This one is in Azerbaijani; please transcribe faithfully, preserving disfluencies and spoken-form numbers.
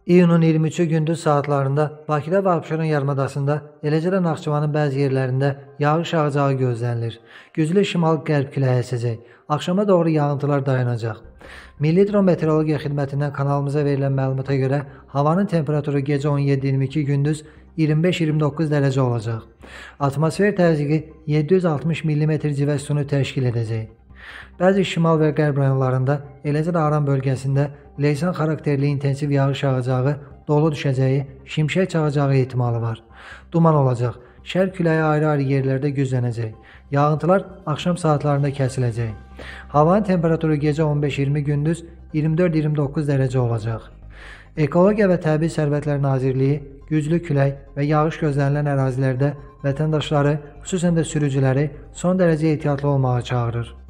İyunun iyirmi üçü gündüz saatlarında Bakıda və Abşeron yarımadasında, eləcə də Naxçıvanın bəzi yerlərində yağış yağacağı gözlənilir. Güclü şimal-qərb küləyi əsəcək. Axşama doğru yağıntılar dayanacaq. Milli Hidrometeorologiya Xidmətindən kanalımıza verilən məlumata görə havanın temperaturu gecə on yeddi iyirmi iki, gündüz iyirmi beş iyirmi doqquz dərəcə olacaq. Atmosfer təzyiqi yeddi yüz altmış millimetr civə sütunu təşkil edəcək. Bəzi şimal və qərb rayonlarında, eləcə də Aran bölgəsində leysan xarakterli intensiv yağış yağacağı, dolu düşəcəyi, şimşək çağacağı ehtimalı var. Duman olacaq. Şərq küləyi ayrı-ayrı yerlərdə güclənəcək. Yağıntılar axşam saatlarında kəsiləcək. Havanın temperaturu gecə on beş iyirmi, gündüz iyirmi dörd iyirmi doqquz dərəcə olacaq. Ekologiya və Təbii Sərvətlər Nazirliyi güclü külək və yağış gözlənilən ərazilərdə vətəndaşları, xüsusən də sürücüləri son dərəcə ehtiyatlı olmağa çağırır.